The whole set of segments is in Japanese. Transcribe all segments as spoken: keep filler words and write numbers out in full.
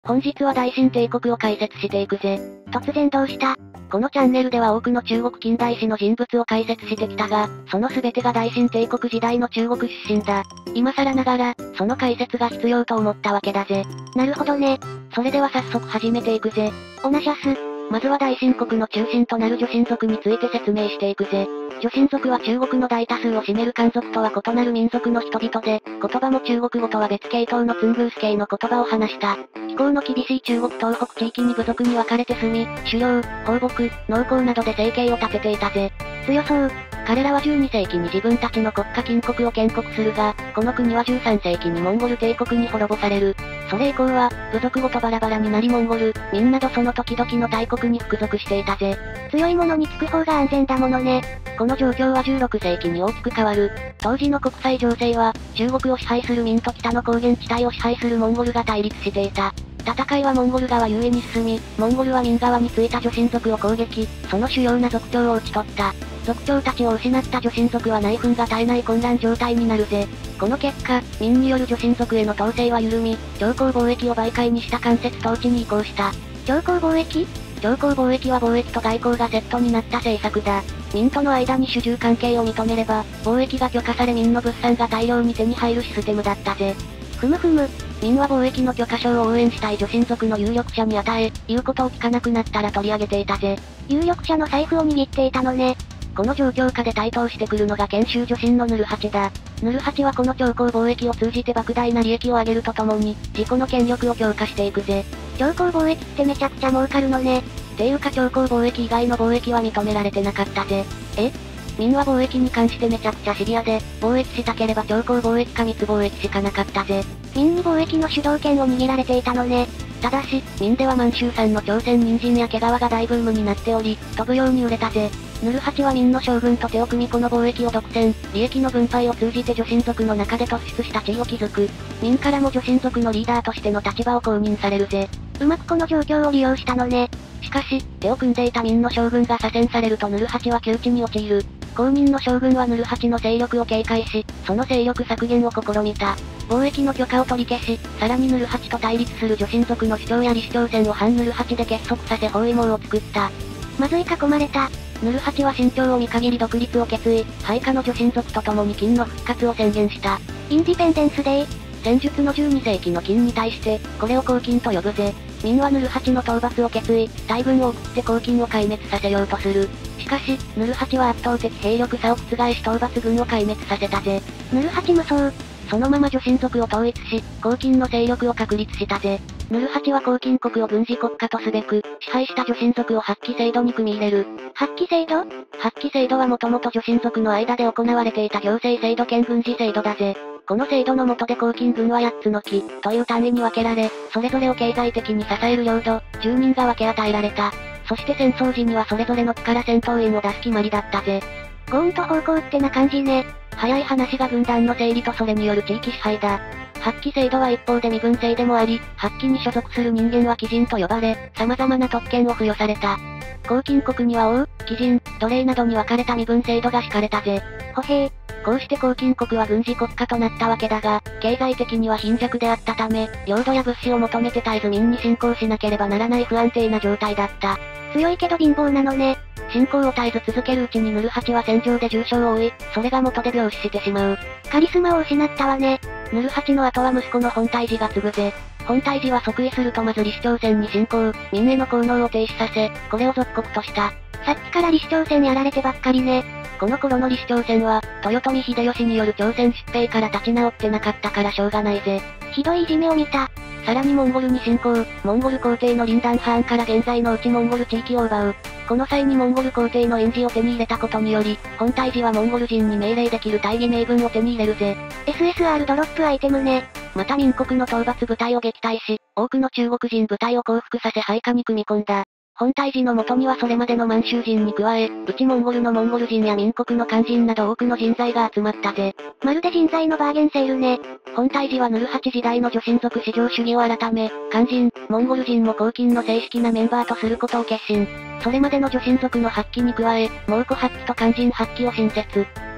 本日は大秦帝国を解説していくぜ。 突然どうした？ このチャンネルでは多くの中国近代史の人物を解説してきたが、その全てが大秦帝国時代の中国出身だ。今更ながら、その解説が必要と思ったわけだぜ。 なるほどね。 それでは早速始めていくぜ。 おなしゃす。 まずは大秦国の中心となる女真族について説明していくぜ。女真族は中国の大多数を占める漢族とは異なる民族の人々で、言葉も中国語とは別系統のツングース系の言葉を話した。気候の厳しい中国東北地域に部族に分かれて住み、狩猟、放牧、農耕などで生計を立てていたぜ。 強そう。 彼らはじゅうにせいきに自分たちの国家金国を建国するが、この国はじゅうさんせいきにモンゴル帝国に滅ぼされる。それ以降は、部族ごとバラバラになりモンゴル、民などその時々の大国に服属していたぜ。 強いものにつく方が安全だものね。 この状況はじゅうろくせいきに大きく変わる。当時の国際情勢は、中国を支配する民と北の高原地帯を支配するモンゴルが対立していた。戦いはモンゴル側優位に進み、モンゴルは民側についた女真族を攻撃、その主要な族長を討ち取った。族長たちを失った女真族は内紛が絶えない混乱状態になるぜ。この結果、民による女真族への統制は緩み、朝貢貿易を媒介にした間接統治に移行した。 朝貢貿易？ 朝貢貿易は貿易と外交がセットになった政策だ。民との間に主従関係を認めれば、貿易が許可され民の物産が大量に手に入るシステムだったぜ。 ふむふむ。 民は貿易の許可証を応援したい女真族の有力者に与え、言うことを聞かなくなったら取り上げていたぜ。 有力者の財布を握っていたのね。 この状況下で台頭してくるのが賢秀女真のヌルハチだ。ヌルハチはこの朝貢貿易を通じて莫大な利益を上げるとともに、自己の権力を強化していくぜ。 朝貢貿易ってめちゃくちゃ儲かるのね。 ていうか朝貢貿易以外の貿易は認められてなかったぜ。え？民は貿易に関してめちゃくちゃシビアで、貿易したければ朝貢貿易か密貿易しかなかったぜ。 民に貿易の主導権を握られていたのね。 ただし、民では満州産の朝鮮人参や毛皮が大ブームになっており、飛ぶように売れたぜ。ヌルハチは民の将軍と手を組みこの貿易を独占、利益の分配を通じて女真族の中で突出した地位を築く。民からも女真族のリーダーとしての立場を公認されるぜ。 うまくこの状況を利用したのね。 しかし、手を組んでいた民の将軍が左遷されるとヌルハチは窮地に陥る。公認の将軍はヌルハチの勢力を警戒し、その勢力削減を試みた。貿易の許可を取り消し、さらにヌルハチと対立する女真族の主張や李氏朝鮮を反ヌルハチで結束させ包囲網を作った。 まずい囲まれた。 ヌルハチは慎重を見限り独立を決意、配下の女真族と共に金の復活を宣言した。 インディペンデンスデイ。 戦術のじゅうにせいきの金に対して、これを黄金と呼ぶぜ。民はヌルハチの討伐を決意、大軍を送って黄金を壊滅させようとする。しかし、ヌルハチは圧倒的兵力差を覆し討伐軍を壊滅させたぜ。 ヌルハチ無双。 そのまま女真族を統一し、黄金の勢力を確立したぜ。ヌルハチは黄金国を軍事国家とすべく、支配した女真族を発揮制度に組み入れる。 発揮制度？ 発揮制度はもともと女真族の間で行われていた行政制度兼軍事制度だぜ。この制度の下で黄金軍はやっつの木、という単位に分けられ、それぞれを経済的に支える領土、住民が分け与えられた。そして戦争時にはそれぞれの区から戦闘員を出す決まりだったぜ。 ゴーンと方向ってな感じね。 早い話が軍団の整理とそれによる地域支配だ。発揮制度は一方で身分制でもあり、発揮に所属する人間は貴人と呼ばれ、様々な特権を付与された。黄金国には王、貴人、奴隷などに分かれた身分制度が敷かれたぜ。 歩兵。 こうして黄金国は軍事国家となったわけだが、経済的には貧弱であったため、領土や物資を求めて絶えず民に侵攻しなければならない不安定な状態だった。 強いけど貧乏なのね。 侵攻を絶えず続けるうちにヌルハチは戦場で重傷を負い、それが元で病死してしまう。 カリスマを失ったわね。 ヌルハチの後は息子の本体寺が継ぐぜ。本体寺は即位するとまず李氏朝鮮に侵攻、民への効能を停止させ、これを属国とした。 さっきから李氏朝鮮やられてばっかりね。 この頃の李氏朝鮮は、豊臣秀吉による朝鮮出兵から立ち直ってなかったからしょうがないぜ。 ひどいいじめを見た。 さらにモンゴルに侵攻、モンゴル皇帝のリンダンハーンから現在の内モンゴル地域を奪う。この際にモンゴル皇帝の印字を手に入れたことにより、本体寺はモンゴル人に命令できる大義名分を手に入れるぜ。 エスエスアール ドロップアイテムね。 また民国の討伐部隊を撃退し、多くの中国人部隊を降伏させ配下に組み込んだ。本体寺の元にはそれまでの満州人に加え、内モンゴルのモンゴル人や民国の漢人など多くの人材が集まったぜ。 まるで人材のバーゲンセールね。 本体寺はヌルハチ時代の女真族至上主義を改め、漢人、モンゴル人も黄金の正式なメンバーとすることを決心。それまでの女真族の発揮に加え、蒙古発揮と漢人発揮を新設。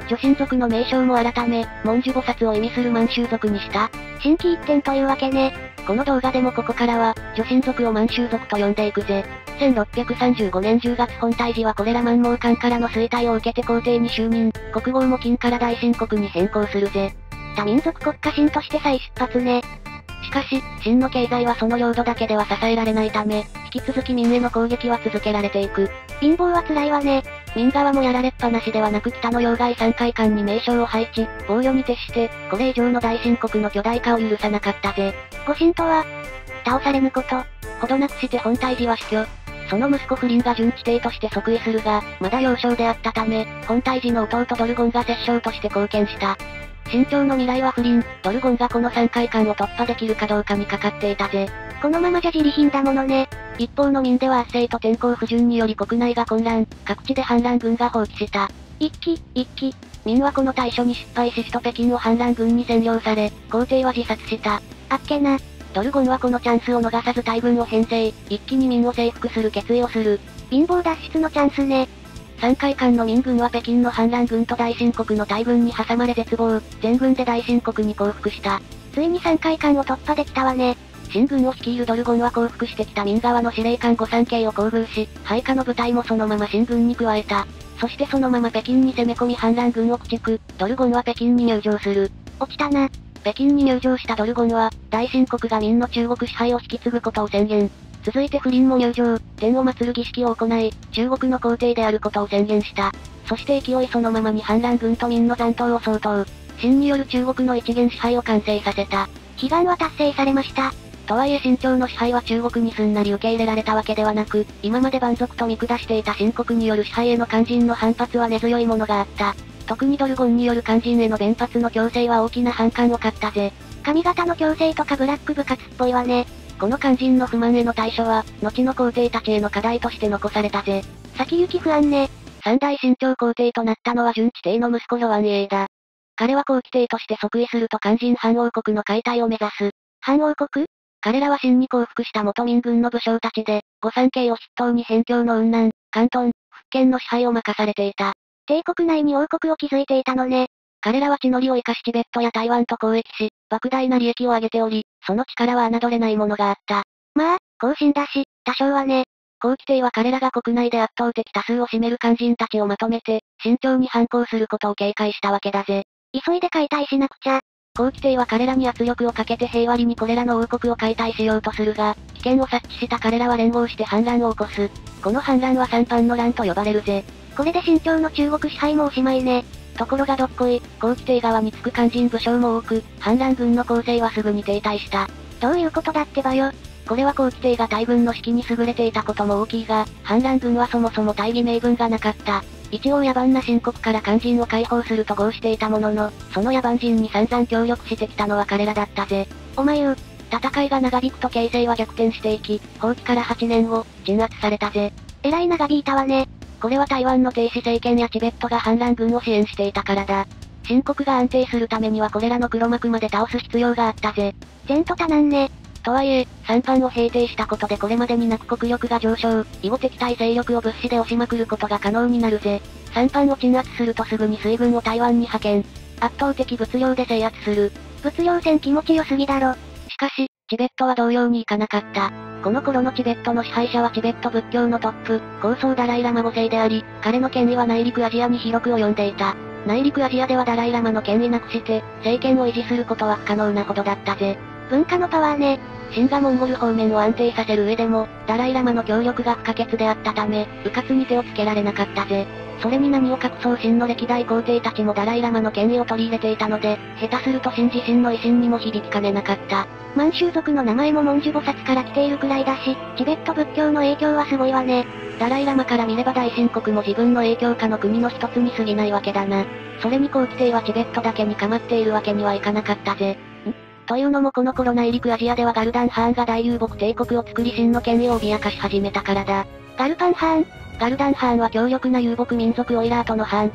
女神族の名称も改め、文殊菩薩を意味する満州族にした。 心機一転というわけね。 この動画でもここからは、女神族を満州族と呼んでいくぜ。せんろっぴゃくさんじゅうごねんじゅうがつ本体時はこれら満蒙館からの衰退を受けて皇帝に就任、国号も金から大秦国に変更するぜ。 多民族国家秦として再出発ね。 しかし、秦の経済はその領土だけでは支えられないため、引き続き民への攻撃は続けられていく。 貧乏は辛いわね。 民側もやられっぱなしではなく北の要害山海間に名将を配置、防御に徹して、これ以上の大秦国の巨大化を許さなかったぜ。 ご神とは、倒されぬこと。 ほどなくして本体時は死去。その息子フリンが順地帝として即位するが、まだ幼少であったため、本体時の弟ドルゴンが摂政として貢献した。秦朝の未来はフリン、ドルゴンがこの山海間を突破できるかどうかにかかっていたぜ。 このままじゃ自利品だものね。 一方の民では圧政と天候不順により国内が混乱、各地で反乱軍が放棄した。 一気、一気。 民はこの対処に失敗し首都北京を反乱軍に占領され、皇帝は自殺した。 あっけな。 ドルゴンはこのチャンスを逃さず大軍を編成、一気に民を征服する決意をする。 貧乏脱出のチャンスね。 山海間の民軍は北京の反乱軍と大秦国の大軍に挟まれ絶望、全軍で大秦国に降伏した。 ついに山海間を突破できたわね。 秦軍を率いるドルゴンは降伏してきた民側の司令官御三家を厚遇し、配下の部隊もそのまま秦軍に加えた。そしてそのまま北京に攻め込み反乱軍を駆逐、ドルゴンは北京に入城する。 落ちたな。 北京に入城したドルゴンは、大秦国が民の中国支配を引き継ぐことを宣言。続いてフリンも入城、天を祀る儀式を行い、中国の皇帝であることを宣言した。そして勢いそのままに反乱軍と民の残党を総統。秦による中国の一元支配を完成させた。 悲願は達成されました。 とはいえ秦朝の支配は中国にすんなり受け入れられたわけではなく、今まで蛮族と見下していた秦国による支配への肝心の反発は根強いものがあった。特にドルゴンによる肝心への弁発の強制は大きな反感を買ったぜ。 髪型の強制とかブラック部活っぽいわね。 この肝心の不満への対処は、後の皇帝たちへの課題として残されたぜ。 先行き不安ね。 三代秦朝皇帝となったのは順地帝の息子呂安英だ。彼は後期帝として即位すると肝心漢王国の解体を目指す。 漢王国？ 彼らは秦に降伏した元民軍の武将たちで、御三家を筆頭に辺境の雲南、広東、福建の支配を任されていた。 帝国内に王国を築いていたのね。 彼らは地の利を生かしチベットや台湾と交易し、莫大な利益を上げており、その力は侮れないものがあった。 まあ、後進だし、多少はね。 後期帝は彼らが国内で圧倒的多数を占める肝心たちをまとめて、慎重に反抗することを警戒したわけだぜ。 急いで解体しなくちゃ。 後期帝は彼らに圧力をかけて平和裏にこれらの王国を解体しようとするが、危険を察知した彼らは連合して反乱を起こす。この反乱は三藩の乱と呼ばれるぜ。 これで秦朝の中国支配もおしまいね。 ところがどっこい、後期帝側につく肝心武将も多く、反乱軍の構成はすぐに停滞した。 どういうことだってばよ。 これは後期帝が大軍の指揮に優れていたことも大きいが、反乱軍はそもそも大義名分がなかった。一応野蛮な秦国から肝心を解放すると豪していたものの、その野蛮人に散々協力してきたのは彼らだったぜ。 おまゆ。 戦いが長引くと形勢は逆転していき、放棄からはちねんご、鎮圧されたぜ。 えらい長引いたわね。 これは台湾の帝師政権やチベットが反乱軍を支援していたからだ。秦国が安定するためにはこれらの黒幕まで倒す必要があったぜ。 前途多難ね。 とはいえ、三藩を平定したことでこれまでになく国力が上昇、以後敵対勢力を物資で押しまくることが可能になるぜ。三藩を鎮圧するとすぐに水軍を台湾に派遣。圧倒的物量で制圧する。 物量戦気持ちよすぎだろ。 しかし、チベットは同様にいかなかった。この頃のチベットの支配者はチベット仏教のトップ、高僧ダライラマご世であり、彼の権威は内陸アジアに広く及んでいた。内陸アジアではダライラマの権威なくして、政権を維持することは不可能なほどだったぜ。 文化のパワーね。 秦がモンゴル方面を安定させる上でも、ダライラマの協力が不可欠であったため、迂闊に手をつけられなかったぜ。それに何を隠そう秦の歴代皇帝たちもダライラマの権威を取り入れていたので、下手すると秦自身の威信にも響きかねなかった。 満州族の名前も文殊菩薩から来ているくらいだし、チベット仏教の影響はすごいわね。 ダライラマから見れば大秦国も自分の影響下の国の一つに過ぎないわけだな。それに後期帝はチベットだけに構っているわけにはいかなかったぜ。んというのもこの頃内陸アジアではガルダンハーンが大遊牧帝国を作り秦の権威を脅かし始めたからだ。 ガルパンハーン？ ガルダンハーンは強力な遊牧民族オイラートのハーンだ。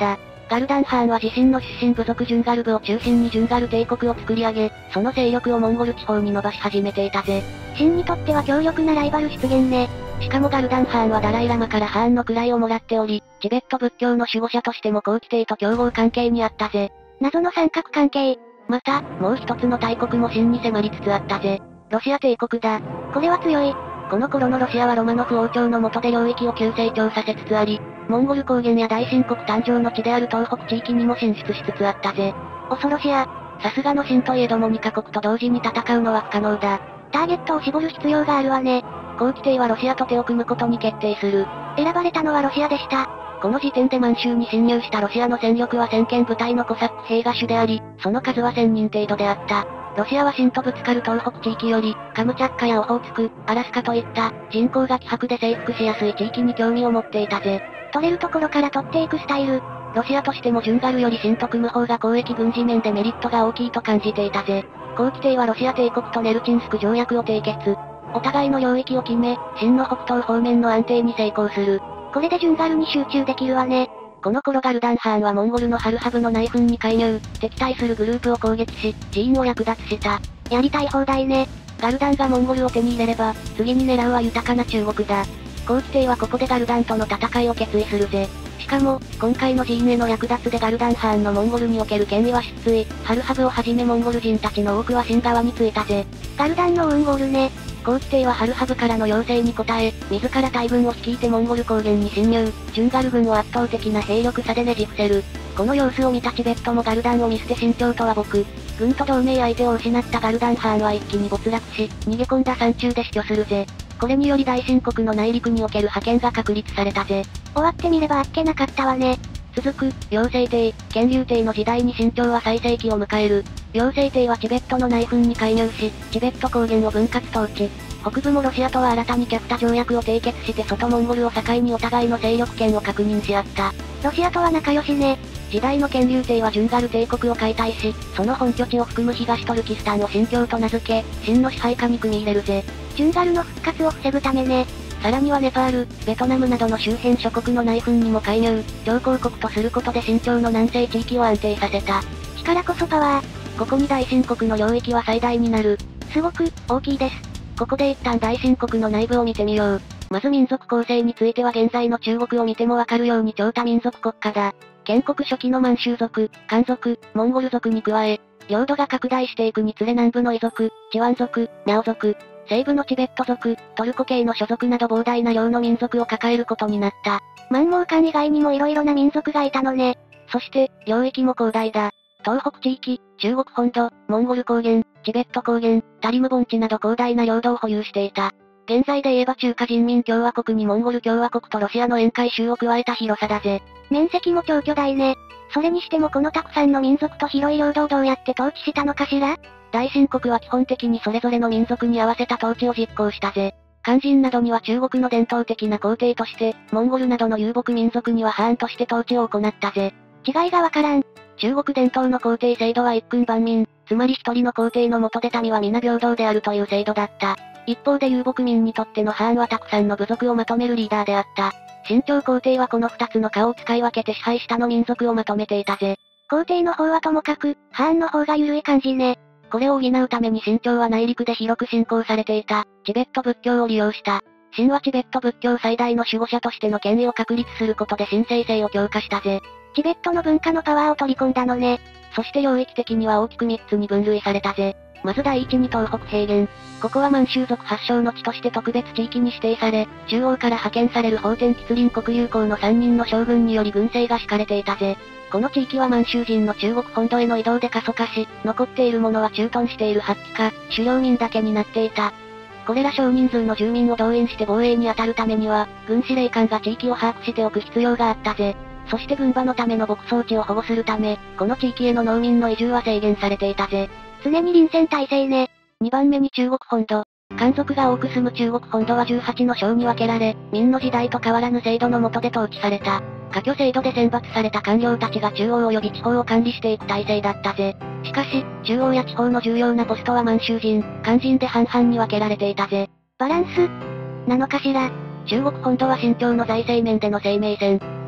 ガルダンハーンは自身の出身部族ジュンガル部を中心にジュンガル帝国を作り上げ、その勢力をモンゴル地方に伸ばし始めていたぜ。 シンにとっては強力なライバル出現ね。 しかもガルダンハーンはダライラマからハーンの位をもらっており、チベット仏教の守護者としても後期帝と競合関係にあったぜ。 謎の三角関係。 また、もう一つの大国もシンに迫りつつあったぜ。ロシア帝国だ。 これは強い。 この頃のロシアはロマノフ王朝の下で領域を急成長させつつあり、モンゴル高原や大秦国誕生の地である東北地域にも進出しつつあったぜ。 恐ろしや。 さすがの秦といえどもにカ国と同時に戦うのは不可能だ。 ターゲットを絞る必要があるわね。 後期帝はロシアと手を組むことに決定する。 選ばれたのはロシアでした。 この時点で満州に侵入したロシアの戦力は先遣部隊のコサック兵が主であり、その数はせんにん程度であった。ロシアは秦とぶつかる東北地域より、カムチャッカやオホーツク、アラスカといった人口が希薄で征服しやすい地域に興味を持っていたぜ。 取れるところから取っていくスタイル。 ロシアとしてもジュンガルより秦と組む方が交易軍事面でメリットが大きいと感じていたぜ。後期帝はロシア帝国とネルチンスク条約を締結。お互いの領域を決め、秦の北東方面の安定に成功する。 これでジュンガルに集中できるわね。 この頃ガルダンハーンはモンゴルのハルハブの内紛に介入、敵対するグループを攻撃し、寺院を略奪した。 やりたい放題ね。 ガルダンがモンゴルを手に入れれば、次に狙うは豊かな中国だ。後期帝はここでガルダンとの戦いを決意するぜ。しかも、今回の寺院への略奪でガルダンハーンのモンゴルにおける権威は失墜、ハルハブをはじめモンゴル人たちの多くは秦側についたぜ。 ガルダンのオウンゴールね。 後期帝はハルハブからの要請に応え、自ら大軍を率いてモンゴル高原に侵入、ジュンガル軍を圧倒的な兵力差でねじ伏せる。この様子を見たチベットもガルダンを見捨て慎重とは僕。軍と同盟相手を失ったガルダンハーンは一気に没落し、逃げ込んだ山中で死去するぜ。これにより大秦国の内陸における覇権が確立されたぜ。 終わってみればあっけなかったわね。 続く、両成帝、乾隆帝の時代に秦朝は最盛期を迎える。両成帝はチベットの内紛に介入し、チベット高原を分割統治。北部もロシアとは新たにキャフタ条約を締結して外モンゴルを境にお互いの勢力圏を確認し合った。 ロシアとは仲良しね。 時代の乾隆帝はジュンガル帝国を解体し、その本拠地を含む東トルキスタンを新疆と名付け、秦の支配下に組み入れるぜ。 ジュンガルの復活を防ぐためね。 さらにはネパール、ベトナムなどの周辺諸国の内紛にも介入、強硬国とすることで秦朝の南西地域を安定させた。 力こそパワー。 ここに大秦国の領域は最大になる。 すごく、大きいです。 ここで一旦大秦国の内部を見てみよう。まず民族構成については現在の中国を見てもわかるように超多民族国家だ。建国初期の満州族、漢族、モンゴル族に加え、領土が拡大していくにつれ南部のイ族、チワン族、ミャオ族、西部のチベット族、トルコ系の諸族など膨大な量の民族を抱えることになった。 満蒙漢以外にも色々な民族がいたのね。 そして、領域も広大だ。東北地域、中国本土、モンゴル高原、チベット高原、タリム盆地など広大な領土を保有していた。現在で言えば中華人民共和国にモンゴル共和国とロシアの沿海州を加えた広さだぜ。 面積も超巨大ね。それにしてもこのたくさんの民族と広い領土をどうやって統治したのかしら？ 大秦国は基本的にそれぞれの民族に合わせた統治を実行したぜ。漢人などには中国の伝統的な皇帝として、モンゴルなどの遊牧民族にはハーンとして統治を行ったぜ。 違いがわからん。 中国伝統の皇帝制度は一君万民、つまり一人の皇帝の下で民は皆平等であるという制度だった。一方で遊牧民にとってのハーンはたくさんの部族をまとめるリーダーであった。秦朝皇帝はこの二つの顔を使い分けて支配したの民族をまとめていたぜ。 皇帝の方はともかく、ハーンの方が緩い感じね。 これを補うために秦朝は内陸で広く信仰されていた、チベット仏教を利用した。秦はチベット仏教最大の守護者としての権威を確立することで神聖性を強化したぜ。 チベットの文化のパワーを取り込んだのね。 そして領域的には大きくみっつに分類されたぜ。まず第一に東北平原。ここは満州族発祥の地として特別地域に指定され、中央から派遣される奉天吉林国有公のさんにんの将軍により軍政が敷かれていたぜ。この地域は満州人の中国本土への移動で過疎化し、残っている者は駐屯している発揮か、狩猟民だけになっていた。これら少人数の住民を動員して防衛に当たるためには、軍司令官が地域を把握しておく必要があったぜ。そして軍馬のための牧草地を保護するため、この地域への農民の移住は制限されていたぜ。 常に臨戦態勢ね。 にばんめに中国本土。漢族が多く住む中国本土はじゅうはちの省に分けられ、明の時代と変わらぬ制度の下で統治された。科挙制度で選抜された官僚たちが中央及び地方を管理していく体制だったぜ。しかし、中央や地方の重要なポストは満州人、漢人で半々に分けられていたぜ。 バランスなのかしら。 中国本土は秦朝の財政面での生命線。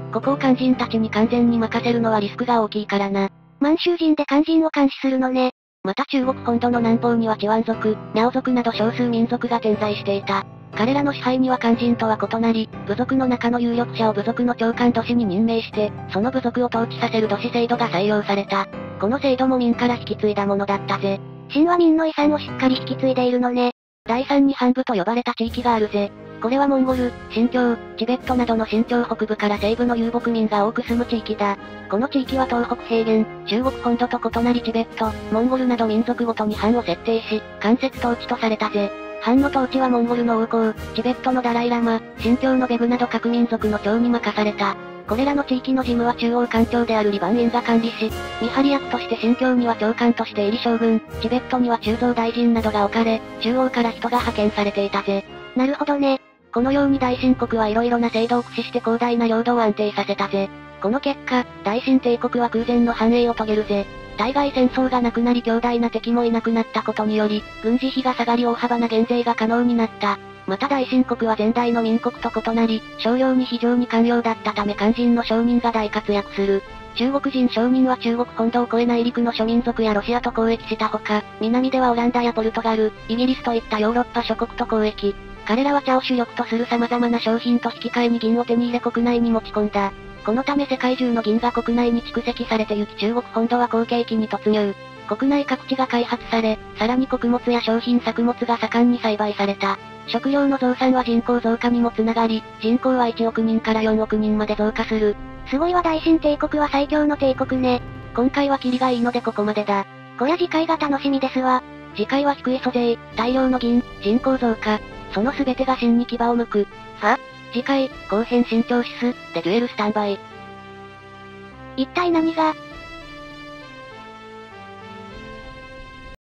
ここを肝心たちに完全に任せるのはリスクが大きいからな。 満州人で肝心を監視するのね。 また中国本土の南方にはチワン族、ミャオ族など少数民族が点在していた。彼らの支配には肝心とは異なり、部族の中の有力者を部族の長官都市に任命して、その部族を統治させる都市制度が採用された。この制度も民から引き継いだものだったぜ。 秦は民の遺産をしっかり引き継いでいるのね。 第三に半部と呼ばれた地域があるぜ。これはモンゴル、新疆、チベットなどの新疆北部から西部の遊牧民が多く住む地域だ。この地域は東北平原、中国本土と異なりチベット、モンゴルなど民族ごとに藩を設定し、間接統治とされたぜ。藩の統治はモンゴルの王公、チベットのダライラマ、新疆のベグなど各民族の長に任された。これらの地域の事務は中央官庁であるリバン院が管理し、見張り役として新疆には長官として入り将軍、チベットには鋳造大臣などが置かれ、中央から人が派遣されていたぜ。 なるほどね。 このように大秦国は色々な制度を駆使して広大な領土を安定させたぜ。この結果、大秦帝国は空前の繁栄を遂げるぜ。対外戦争がなくなり強大な敵もいなくなったことにより、軍事費が下がり大幅な減税が可能になった。また大秦国は前代の民国と異なり、商用に非常に寛容だったため肝心の商人が大活躍する。中国人商人は中国本土を越え内陸の諸民族やロシアと交易したほか、南ではオランダやポルトガル、イギリスといったヨーロッパ諸国と交易。彼らは茶を主力とする様々な商品と引き換えに銀を手に入れ国内に持ち込んだ。このため世界中の銀が国内に蓄積されてゆき中国本土は好景気に突入。国内各地が開発され、さらに穀物や商品作物が盛んに栽培された。食料の増産は人口増加にもつながり、人口はいちおくにんからよんおくにんまで増加する。 すごいわ大秦帝国は最強の帝国ね。 今回はキリがいいのでここまでだ。 こりゃ次回が楽しみですわ。 次回は低い租税、大量の銀、人口増加。その全てが秦に牙を向く。 は？ 次回、後編新潮指数、でデュエルスタンバイ。 一体何が、